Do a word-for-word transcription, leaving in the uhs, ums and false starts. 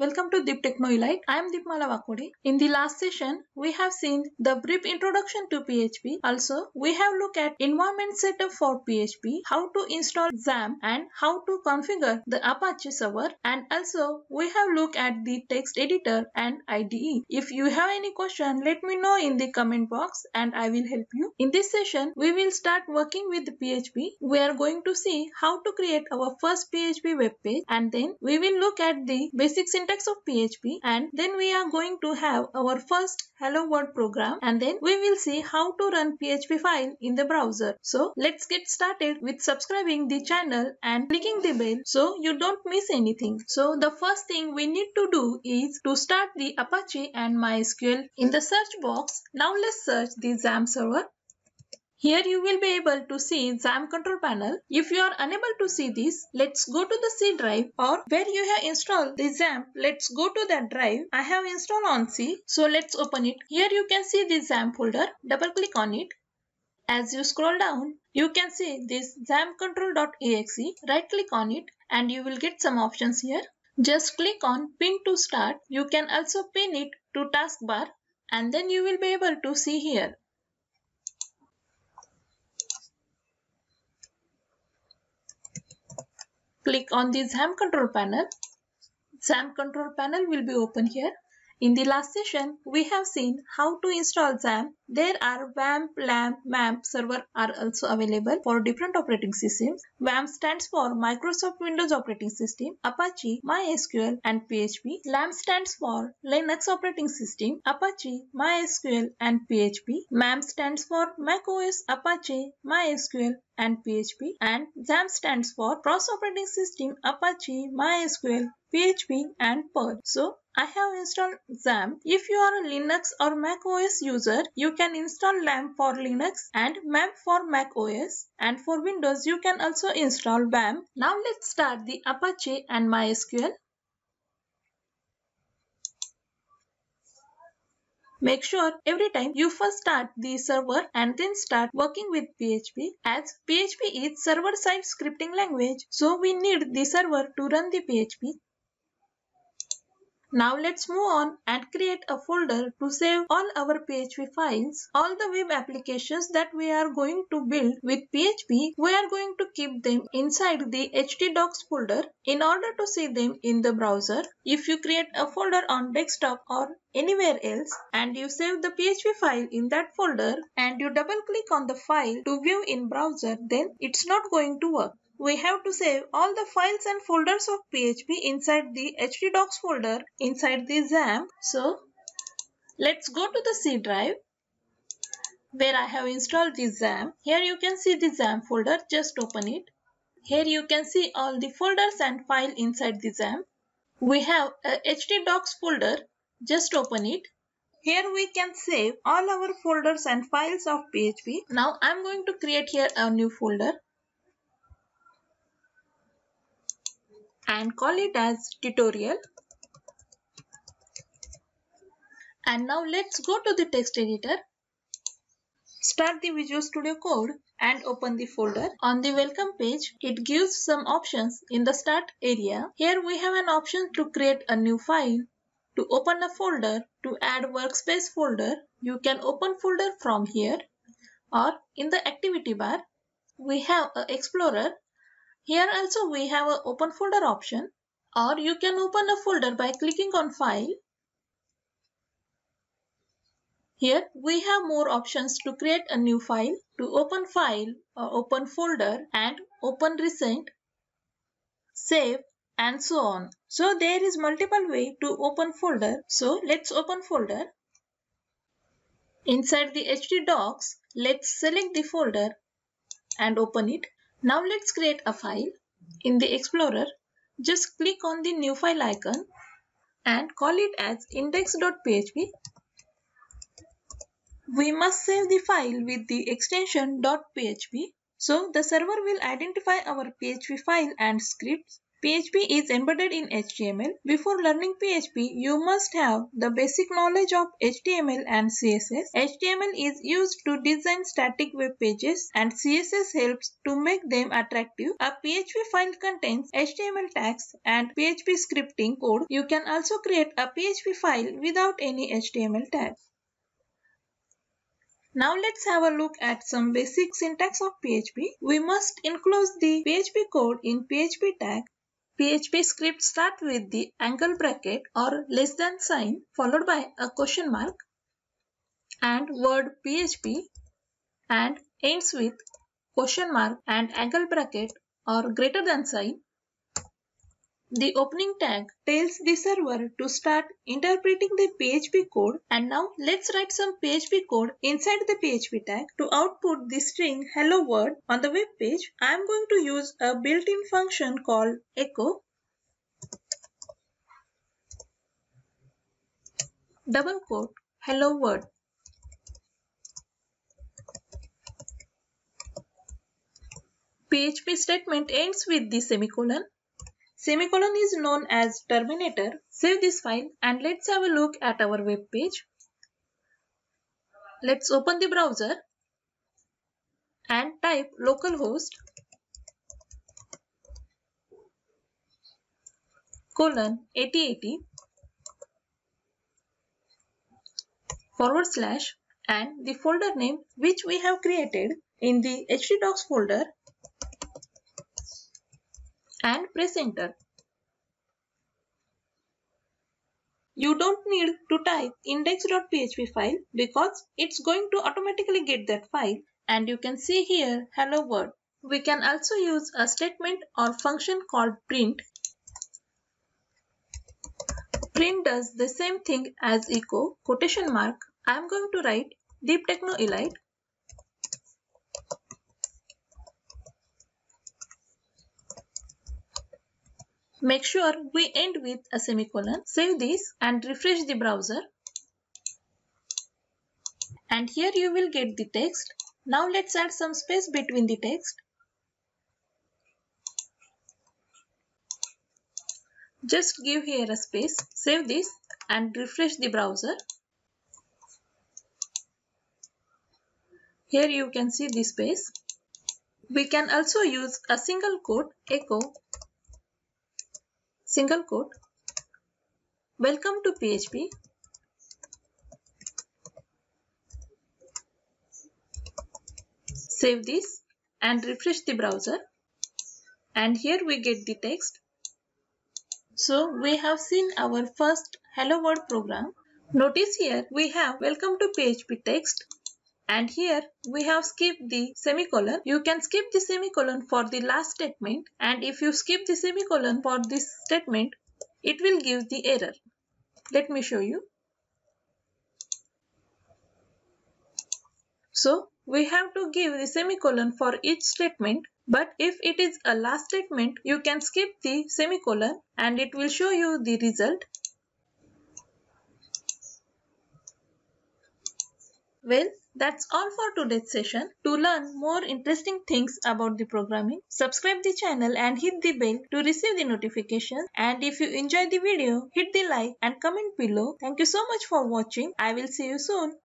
welcome to Deep Techno Elite. I am Deepmala Vakode. In the last session, we have seen the brief introduction to P H P. Also, we have looked at environment setup for P H P, how to install XAMPP and how to configure the Apache server, and also we have looked at the text editor and I D E. If you have any question, let me know in the comment box and I will help you. In this session, we will start working with P H P. We are going to see how to create our first P H P web page, and then we will look at the basic syntax of P H P, and then we are going to have our first hello world program, and then we will see how to run P H P file in the browser. So let's get started with subscribing the channel and clicking the bell so you don't miss anything. So the first thing we need to do is to start the Apache and MySQL in the search box. Now let's search the XAMPP server. Here you will be able to see XAMPP control panel. If you are unable to see this, let's go to the C drive, or where you have installed the XAMPP, let's go to that drive. I have installed on C, so let's open it. Here you can see the XAMPP folder. Double click on it. As you scroll down, you can see this XAMPP control.exe. Right click on it and you will get some options here. Just click on pin to start. You can also pin it to taskbar, and then you will be able to see here. Click on the XAMPP control panel. XAMPP control panel will be open here. In the last session, we have seen how to install XAMPP. There are WAMP, LAMP, MAMP server are also available for different operating systems. WAMP stands for Microsoft Windows Operating System, Apache, MySQL and P H P. LAMP stands for Linux Operating System, Apache, MySQL and P H P. MAMP stands for macOS, Apache, MySQL and P H P. And XAMPP stands for Cross Operating System, Apache, MySQL, P H P and Perl. So I have installed XAMPP. If you are a Linux or Mac O S user, you can install LAMP for Linux and MAMP for Mac O S. And for Windows, you can also install WAMP. Now let's start the Apache and MySQL. Make sure every time you first start the server and then start working with P H P, as P H P is server-side scripting language, so we need the server to run the P H P. Now let's move on and create a folder to save all our P H P files. All the web applications that we are going to build with P H P, we are going to keep them inside the htdocs folder in order to see them in the browser. If you create a folder on desktop or anywhere else and you save the P H P file in that folder and you double click on the file to view in browser, then it's not going to work. We have to save all the files and folders of P H P inside the htdocs folder inside the XAMPP. So let's go to the C drive where I have installed the XAMPP. Here you can see the XAMPP folder. Just open it. Here you can see all the folders and file inside the XAMPP. We have a htdocs folder. Just open it. Here we can save all our folders and files of P H P. Now I'm going to create here a new folder and call it as tutorial. And now let's go to the text editor. Start the Visual Studio Code and open the folder. On the welcome page, it gives some options in the start area. Here we have an option to create a new file, to open a folder, to add workspace folder. You can open folder from here, or in the activity bar, we have an explorer. Here also we have an open folder option, or you can open a folder by clicking on file. Here we have more options to create a new file, to open file or open folder and open recent, save and so on. So there is multiple way to open folder. So let's open folder. Inside the htdocs, let's select the folder and open it. Now let's create a file. In the Explorer, just click on the new file icon and call it as index.php. We must save the file with the extension .php. So the server will identify our P H P file and scripts P H P is embedded in H T M L. Before learning P H P, you must have the basic knowledge of H T M L and C S S. H T M L is used to design static web pages and C S S helps to make them attractive. A P H P file contains H T M L tags and P H P scripting code. You can also create a P H P file without any H T M L tags. Now let's have a look at some basic syntax of P H P. We must enclose the P H P code in P H P tag. P H P scripts start with the angle bracket or less than sign followed by a question mark and word P H P and ends with question mark and angle bracket or greater than sign. The opening tag tells the server to start interpreting the P H P code, and now let's write some P H P code inside the P H P tag to output the string hello world on the web page. I am going to use a built-in function called echo double quote hello world. P H P statement ends with the semicolon. Semicolon is known as terminator. Save this file and let's have a look at our web page. Let's open the browser and type localhost colon eighty eighty forward slash and the folder name which we have created in the htdocs folder and press enter. You don't need to type index.php file because it's going to automatically get that file, and you can see here hello world. We can also use a statement or function called print. Print does the same thing as echo quotation mark. I am going to write Deep Techno Elite. Make sure we end with a semicolon. Save this and refresh the browser. And here you will get the text. Now let's add some space between the text. Just give here a space. Save this and refresh the browser. Here you can see the space. We can also use a single quote echo single quote welcome to P H P. Save this and refresh the browser, and here we get the text. So we have seen our first hello world program. Notice here we have welcome to P H P text, and here we have skipped the semicolon. You can skip the semicolon for the last statement, and if you skip the semicolon for this statement, it will give the error. Let me show you. So we have to give the semicolon for each statement, but if it is a last statement, you can skip the semicolon and it will show you the result. Well, that's all for today's session. To learn more interesting things about the programming, subscribe the channel and hit the bell to receive the notification. And if you enjoyed the video, hit the like and comment below. Thank you so much for watching. I will see you soon.